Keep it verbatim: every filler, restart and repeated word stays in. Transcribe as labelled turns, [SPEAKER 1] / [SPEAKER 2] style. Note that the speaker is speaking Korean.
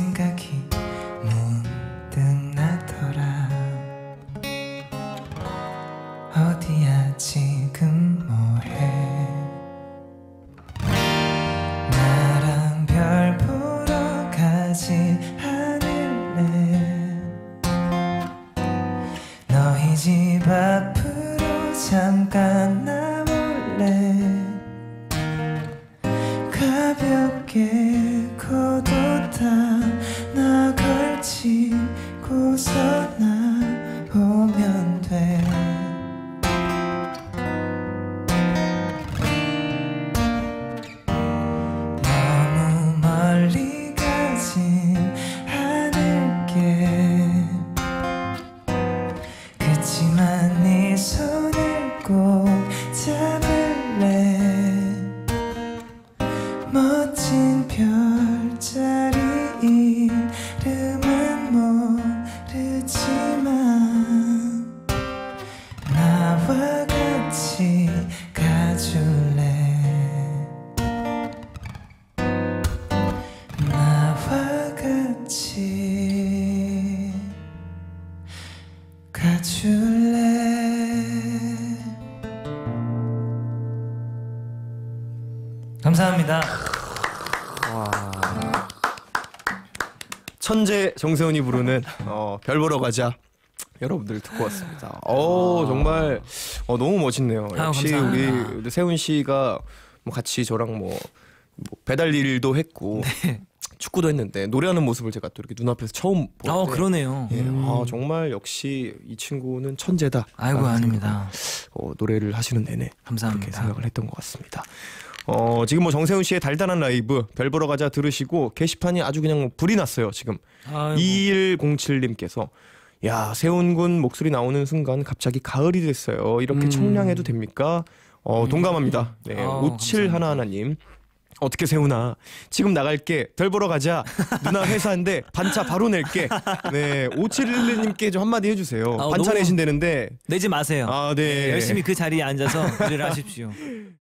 [SPEAKER 1] 생각이 문득 나더라. 어디야 지금 뭐해? 나랑 별 보러 가지 않을래? 너희 집 앞으로 잠깐 나올래? 가볍게 걷었다 나 걸치고서 나오면 돼. 너무 멀리 가진 않을게. 그치만 네 손을 꼭 잡을래. 멋진 별자리 이름은 모르지만 나와 같이 가줄래? 나와 같이 가줄래? 감사합니다.
[SPEAKER 2] 와. 천재 정세훈이 부르는 어, 별 보러 가자. 여러분들 듣고 왔습니다. 어 정말 어, 너무 멋있네요.
[SPEAKER 1] 아유,
[SPEAKER 2] 역시
[SPEAKER 1] 감사합니다.
[SPEAKER 2] 우리 세훈 씨가 뭐 같이 저랑 뭐, 뭐 배달 일도 했고
[SPEAKER 1] 네.
[SPEAKER 2] 축구도 했는데 노래하는 모습을 제가 또 이렇게 눈앞에서 처음 보는데
[SPEAKER 1] 어 그러네요.
[SPEAKER 2] 예,
[SPEAKER 1] 음.
[SPEAKER 2] 아, 정말 역시 이 친구는 천재다.
[SPEAKER 1] 아이고 아닙니다.
[SPEAKER 2] 어, 노래를 하시는 내내
[SPEAKER 1] 감사합니다.
[SPEAKER 2] 그렇게 생각을 했던 것 같습니다. 어, 지금 뭐 정세훈 씨의 달달한 라이브 별 보러 가자 들으시고 게시판이 아주 그냥 뭐 불이 났어요. 지금
[SPEAKER 1] 아이고.
[SPEAKER 2] 이일공칠 님께서 야 세훈 군 목소리 나오는 순간 갑자기 가을이 됐어요. 이렇게
[SPEAKER 1] 음.
[SPEAKER 2] 청량해도 됩니까? 어, 동감합니다. 네,
[SPEAKER 1] 아,
[SPEAKER 2] 오칠일일 어떻게 세훈아 지금 나갈게 별 보러 가자 누나 회사인데 반차 바로 낼게. 네 오칠일일 님께 좀 한마디 해주세요.
[SPEAKER 1] 아,
[SPEAKER 2] 반차
[SPEAKER 1] 너무-
[SPEAKER 2] 내신다는데
[SPEAKER 1] 내지 마세요.
[SPEAKER 2] 아, 네.
[SPEAKER 1] 열심히 그 자리에 앉아서 일을 하십시오.